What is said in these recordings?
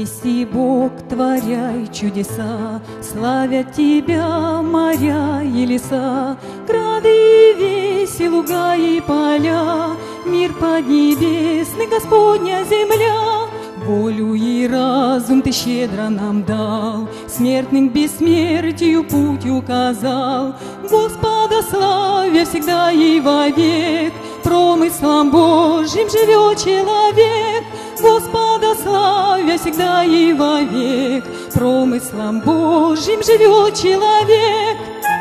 Еси Бог, творяй чудеса, славят Тебя моря и леса, грады и веси, луга и поля, мир поднебесный, Господня земля. Волю и разум Ты щедро нам дал, смертным к бессмертию путь указал. Господа славя всегда и вовек, промыслом Божьим живет человек. Господа славя всегда и вовек, промыслом Божьим живет человек.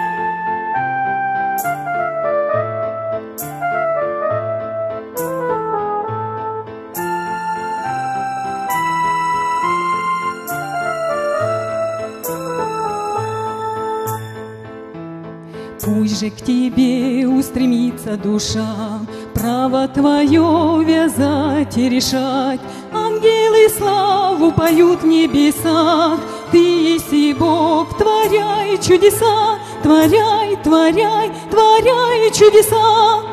Пусть же к Тебе устремится душа, право Твое вязать и решать. Ангелы славу поют в небесах, Ты еси Бог, творяй чудеса, творяй, творяй, творяй чудеса.